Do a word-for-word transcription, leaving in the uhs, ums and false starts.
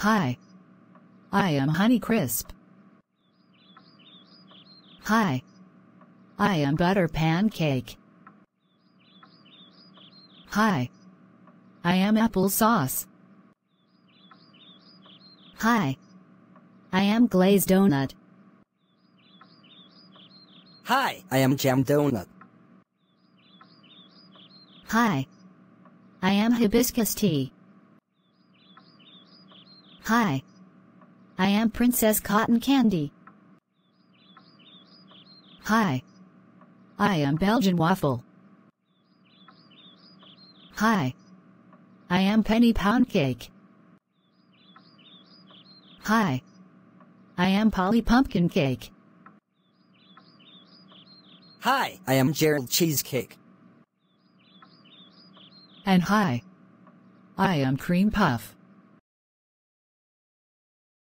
Hi. I am Honey Crisp. Hi. I am Butter Pancake. Hi. I am Applesauce. Hi. I am Glazed Donut. Hi, I am Jam Donut. Hi. I am Hibiscus Tea. Hi. I am Princess Cotton Candy. Hi. I am Belgian Waffle. Hi. I am Penny Pound Cake. Hi. I am Polly Pumpkin Cake. Hi, I am Gerald Cheesecake. And hi. I am Cream Puff.